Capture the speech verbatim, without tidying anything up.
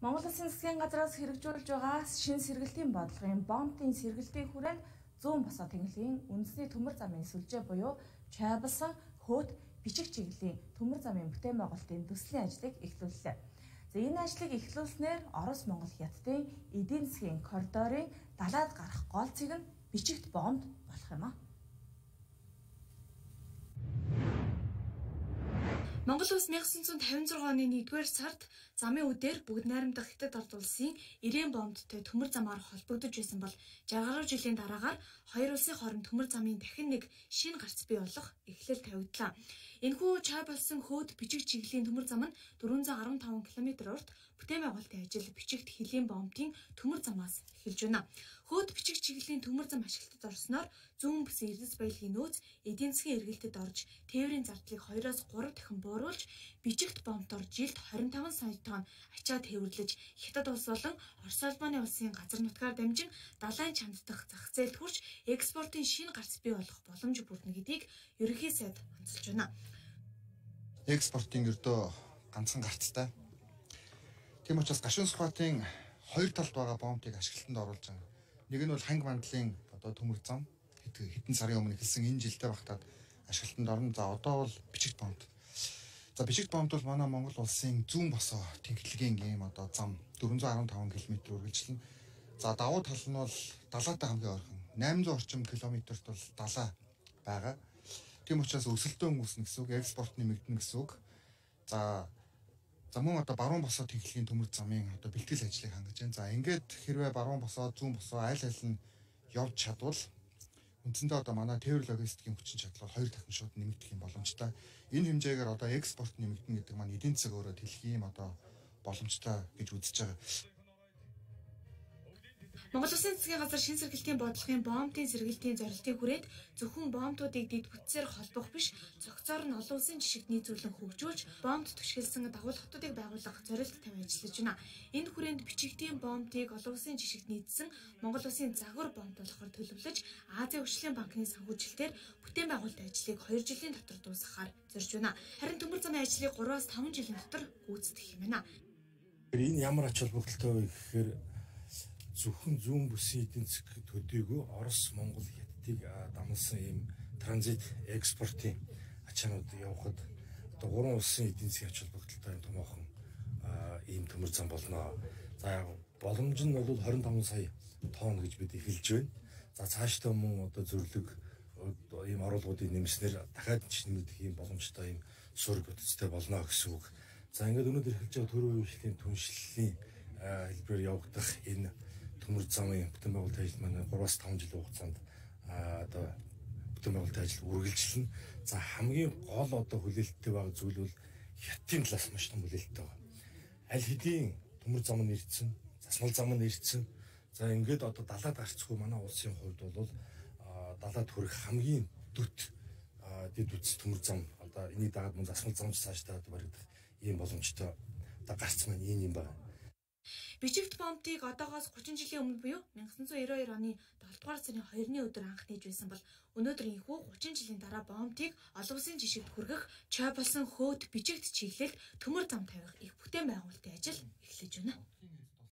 Монгол Улсын засгийн газраас хэрэгжүүлж байгаа шинэ сэргэлтийн бодлогын бомбын сэргэлтийн хүрээнд зүүн босоо тэнглэгийн үндэсний төмөр замын сүлжээ буюу чойболсон хөөт бичиг чиглэлийн төмөр замын бүтээн байгуулалтын төслийн ажлыг эхлүүллээ. За энэ ажлыг эхлүүлснээр Орос Монгол хятадын эдийн засгийн коридорын далайд гарах голцыг нь бичигт бомбд болох юм а. Монгол улс 천구 cinquanta-шесть оны нэгдүгээр сард замын үдээр бүгд найрамдах Хятад ард улсын Ирээн бомбдтой төмөр замаар холбогдож байсан бол жаргал жилийн дараагаар хоёр улсын хооронд төмөр замын дахин нэг шинэ гарц бий болох эхлэл тавигдлаа. Энэхүү чойболсон хөөд бичиг чиглэлийн төмөр зам нь дөрвөн зуун арван таван километр урт бүтээн байгуулалтын ажил бичигт хэлийн бомбын төмөр замаас эхэлж байна. Хөөд бичиг чиглэлийн төмөр зам ашиглалтад орсноор зүүн бүсийн Эрдэс баялагын нөөц эдийн засгийн эргэлтэд орж тээврийн зардлыг хоёроос гурав дахин бууруулж бичигт бомбтоор жилд хорин таван сая тонн ачаа тээвэрлэж Хятад улс болон Орос улбаны улсын газар нутгаар дамжин далайн чамд дахь зах зээлд хүрч экспортын шинэ гарц бий болох боломж бүрдэнэ гэдгийг ерөнхий сайд онцолж байна. Экспортын ердөө ганцхан гарцтай. Тийм учраас гашуун сухатын хоёр талд байгаа бомбыг ашиглалтанд оруулж байгаа. Нэг нь бол ханг мандлын одоо төмөр зам хэдэн сарын өмнө эхэлсэн энэ жилдээ багтаад ашиглалтанд орно. За одоо бол бичигт бомб. За бичигт бомбд бол манай Монгол улсын зүүн босоо тэнхлэгийн ийм одоо зам дөрвөн зуун арван таван километр үргэлжлэн. За давуу тал нь бол далайтай хамгийн ойрхон найман зуун орчим километрт бол далай байгаа. Тийм учраас өсөлтөө үүснэ гэсэн үг, экспорт нэмэгдэнэ гэсэн үг. За за мөн одоо баруун босоо тэнхлэгийн төмөр замын одоо бэлтгэл ажлыг хангаж байна. За ингээд хэрвээ баруун босоо, зүүн босоо аль аль нь явж чадвал үндсэндээ одоо манай тээвэр логистикийн хүчин чадал хоёр дахин шууд нэмэгдэх юм боломжтой. Энэ хэмжээгээр одоо экспорт нэмэгдэнэ гэдэг маань эдийн засаг өөрөө тэлэх юм одоо боломжтой гэж үзэж байгаа. Монгол Улсын засгийн газар шинэ сэргэлтийн бодлогын бомбын сэргэлтийн зорилтын хүрээнд зөвхөн бомбуудыг дэд бүтцээр холбох биш, цогцоор нь олон улсын жишгт нийцүүлэн хөгжүүлж, бомбд түшгэлсэн дагуулгатуудыг байгуулах зорилт тавьж ажиллаж байна. Энэ хүрээнд бичигтийн бомбыг олон улсын жишгт нийцсэн Монгол Улсын загвар бомб болохоор төлөвлөж, Азийн хөгжлийн банкны санхүүжилтээр бүтээн байгуулалтын ажлыг хоёр жилийн дотор дуусгахаар зорж байна. Харин төмөр замын ажлыг гураваас таван жилийн дотор гүйцэтгэх юм байна. Энэ ямар ач холбогдолтой вэ гэхээр зөвхөн зүүн бүсийн эдийн засаг төдийгүй Орос, Монгол, Хятадыг дамжсан ийм транзит экспортын ачаанууд явахад одоо гурван улсын эдийн засгийн ач холбогдолтой томоохон ийм төмөр зам болно. За боломж нь бол хорин таван сая тонн гэж бид эхэлж байна. За цаашдаа мөн одоо зөвлөг ийм оруулгуудыг нэмснээр дахиад ч нэмэгдэх ийм боломжтой ийм суурь бүтцтэй болно гэсэн үг. За ингээд өнөөдөр эхэлж байгаа төрийн үйлчлэлийн түншлэлийн хэлбэрээр явагдах энэ төмөр замын бүтээн байгуулалтын ажил маань гураваас таван жилийн хугацаанд одоо бүтээн байгуулалтын ажил үргэлжилнэ. За хамгийн гол одоо хүлээлттэй байгаа зүйл бол Хятадын талаас маш том хүлээлттэй байгаа. Аль хэдийн төмөр зам нь ирдсэн, засмал зам нь ирдсэн. За ингээд одоо далайд гарцгүй манай улсын хувьд бол далайд хүрэх хамгийн дөт дэд үтс төмөр зам одоо энийг дагаад мөн засмал замч цаашдаа баригдах ийм боломжтой одоо гарц маань ийм юм байна. Бичигт бомбыг одоогоос гучин жилийн өмнө буюу 천구 ninety-two оны долдугаар сарын хоёрны өдөр анх нээж байсан бол өнөөдөр энэхүү гучин жилийн дараа бомбыг олон улсын жишгт хүргэх чойболсон хөөт бичигт чиглэлд төмөр зам тавих их бүтээн байгуулалтын ажил эхлэж байна.